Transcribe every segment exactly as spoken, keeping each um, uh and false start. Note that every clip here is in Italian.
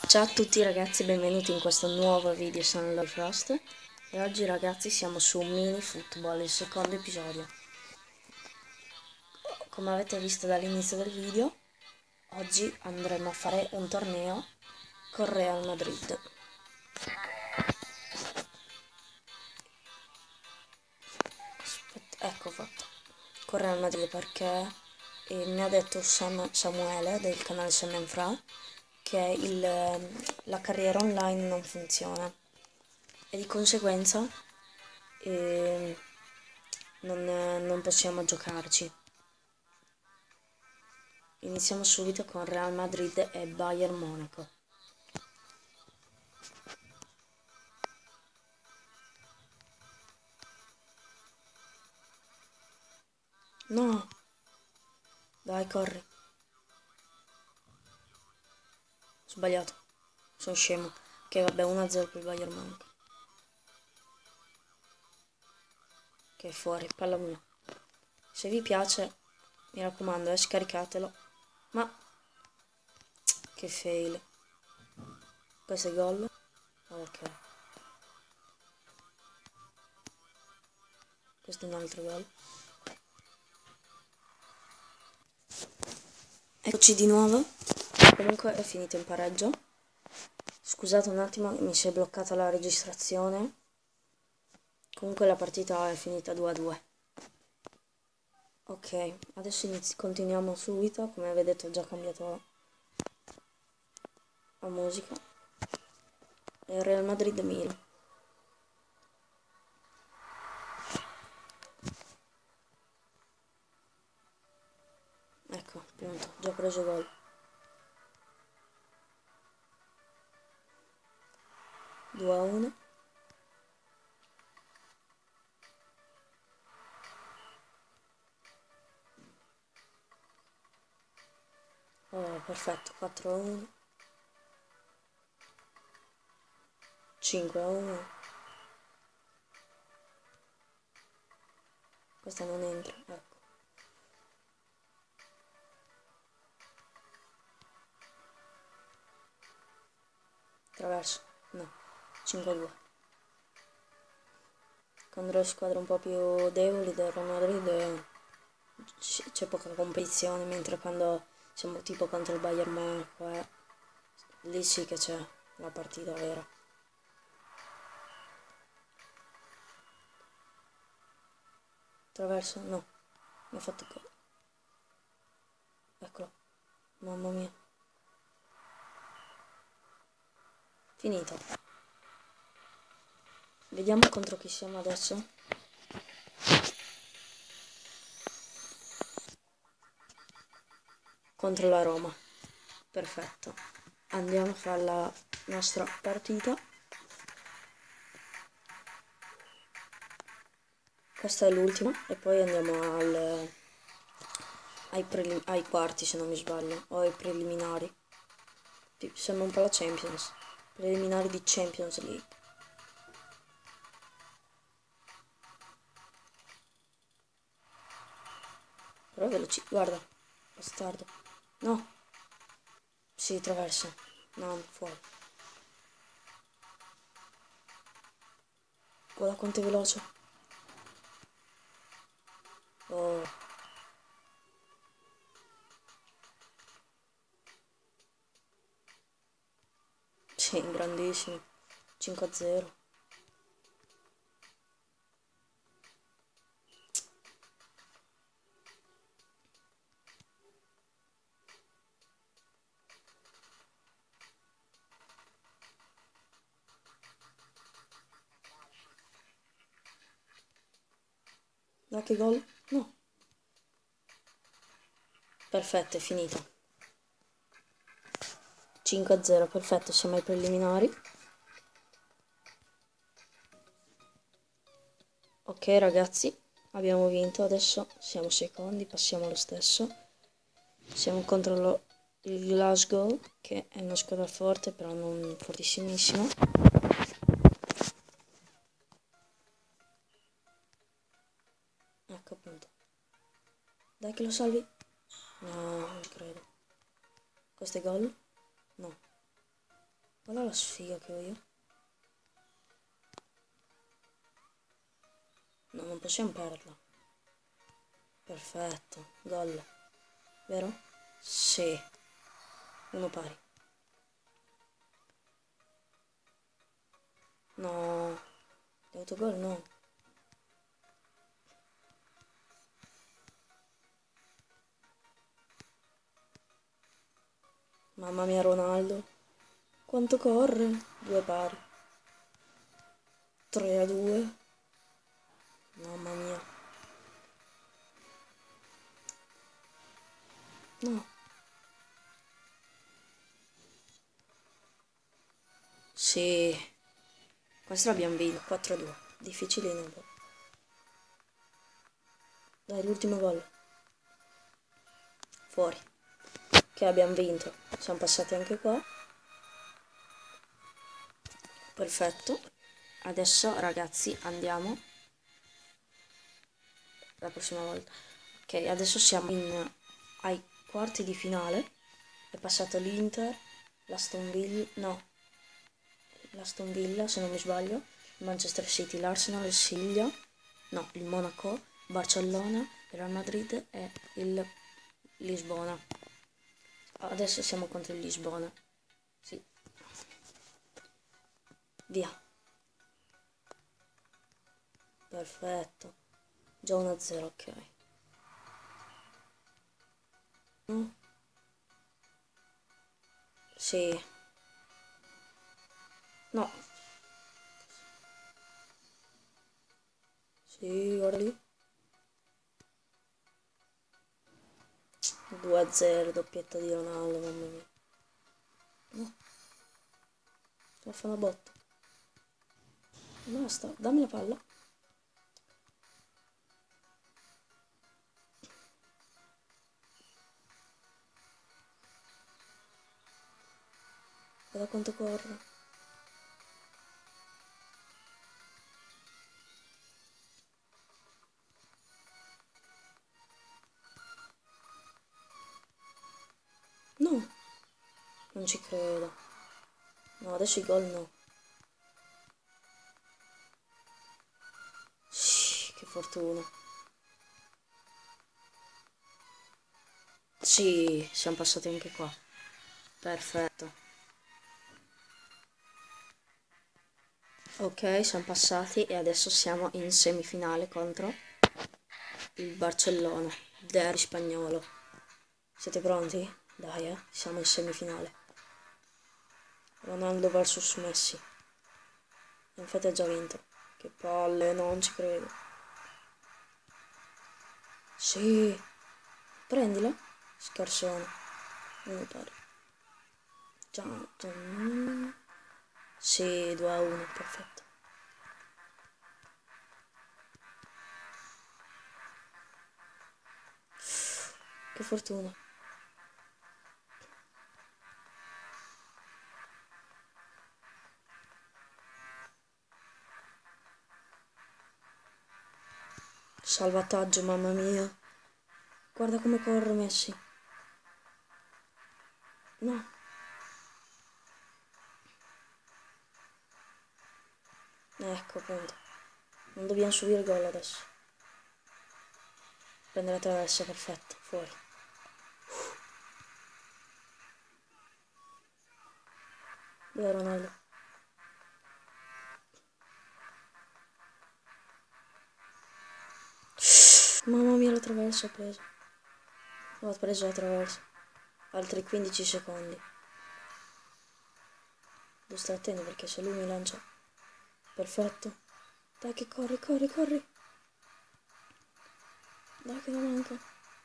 Ciao a tutti ragazzi, benvenuti in questo nuovo video, sono Lloyd Frost e oggi ragazzi siamo su Mini Football, il secondo episodio. Come avete visto dall'inizio del video, oggi andremo a fare un torneo con Real Madrid. Aspetta, ecco fatto, con Real Madrid perché eh, mi ha detto Sam, Samuele del canale Sam Fra che il, la carriera online non funziona e di conseguenza eh, non, non possiamo giocarci. Iniziamo subito con Real Madrid e Bayern Monaco. No, dai, corri. Ho sbagliato, sono scemo. Ok, vabbè, uno a zero per il Bayern Monaco. Ok, fuori, palla mia. Se vi piace, mi raccomando, eh, scaricatelo. Ma che fail. Questo è gol. Ok. Questo è un altro gol. Eccoci di nuovo. Comunque è finito in pareggio. Scusate un attimo, mi si è bloccata la registrazione. Comunque la partita è finita due a due. Ok, adesso inizi continuiamo subito. Come vedete ho già cambiato la musica. E Real Madrid Milan. Ecco, appunto, già preso gol. due a uno. Oh, perfetto, quattro a uno. cinque a uno. Questa non entra, ecco. Traverso, no. cinque a due. Contro le squadre un po' più deboli del Real Madrid c'è poca competizione, mentre quando siamo tipo contro il Bayern Monaco, eh, lì sì che c'è la partita vera. Traverso, no. Mi ha fatto gol. Eccolo. Mamma mia. Finito. Vediamo contro chi siamo adesso. Contro la Roma. Perfetto. Andiamo a fare la nostra partita. Questa è l'ultima e poi andiamo al, ai, prelim- ai quarti se non mi sbaglio, o ai preliminari. Sembra un po' la Champions. Preliminari di Champions League. Però veloci, guarda, bastardo. No. Si traversa. No, fuori. Guarda quanto è veloce. Oh. Sì, grandissimo. cinque a zero. No, che gol? No. Perfetto, è finito. cinque a zero, perfetto, siamo ai preliminari. Ok ragazzi, abbiamo vinto, adesso siamo secondi, passiamo lo stesso. Siamo contro lo, il Glasgow, che è una squadra forte, però non fortissimissima. Ecco appunto. Dai che lo salvi. No, non credo. Questo è gol? No. Guarda la sfiga che ho io. No, non possiamo perderla. Perfetto, gol. Vero? Sì. Uno pari. No. L'autogol no. Mamma mia Ronaldo. Quanto corre? Due pari. tre a due. Mamma mia. No. Sì. Questa l'abbiamo vinta. quattro a due. Difficilino un po'. Dai, l'ultimo gol. Fuori. Che abbiamo vinto. Siamo passati anche qua. Perfetto. Adesso ragazzi andiamo. La prossima volta. Ok, adesso siamo in, ai quarti di finale. È passato l'Inter, l'Aston Villa, no, l'Aston Villa se non mi sbaglio, il Manchester City, l'Arsenal, il Siviglia, no, il Monaco, Barcellona, il Real Madrid e il Lisbona. Adesso siamo contro il Lisbona. Sì. Via. Perfetto. Già uno a zero, ok. No? Sì. No. Sì, guarda lì. due a zero, doppietta di Ronaldo, mamma mia. No. La fa una botta. Basta, dammi la palla. Guarda quanto corre. No, non ci credo. No, adesso i gol no. Shhh, che fortuna. Sì, siamo passati anche qua. Perfetto. Ok, siamo passati e adesso siamo in semifinale contro il Barcellona, derby spagnolo. Siete pronti? Dai, eh, siamo in semifinale. Ronaldo versus Messi. Infatti ha già vinto. Che palle, non ci credo. Sì, prendila. Scarsone. Non mi pare. Già, già. Sì, due a uno, perfetto. Che fortuna. Salvataggio, mamma mia. Guarda come corre Messi. No. Ecco, appunto. Non dobbiamo subire gol adesso. Prende la traversa, perfetto, fuori. Dove è Ronaldo? Mamma mia, la traversa ho preso. Ho preso la traversa. Altri quindici secondi. Devo stare attento perché se lui mi lancia. Perfetto. Dai che corri, corri, corri. Dai che non manca.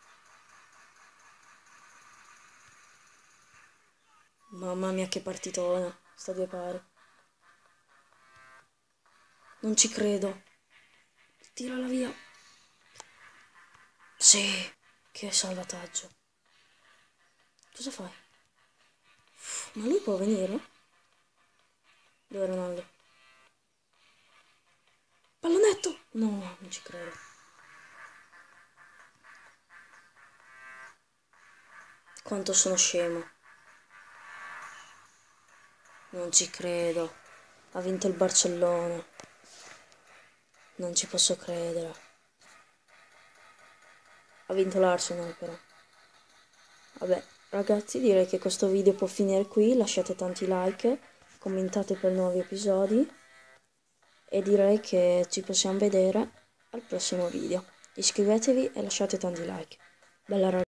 Mamma mia che partitona. Sta due pari. Non ci credo. Tirala via. Sì. Che salvataggio. Cosa fai? Ma lui può venire? Dove è Ronaldo? Pallonetto! No, non ci credo. Quanto sono scemo. Non ci credo. Ha vinto il Barcellona. Non ci posso credere. Ha vinto l'Arsenal però. Vabbè, ragazzi, direi che questo video può finire qui. Lasciate tanti like, commentate per nuovi episodi. E direi che ci possiamo vedere al prossimo video. Iscrivetevi e lasciate tanti like. Bella ragazzi.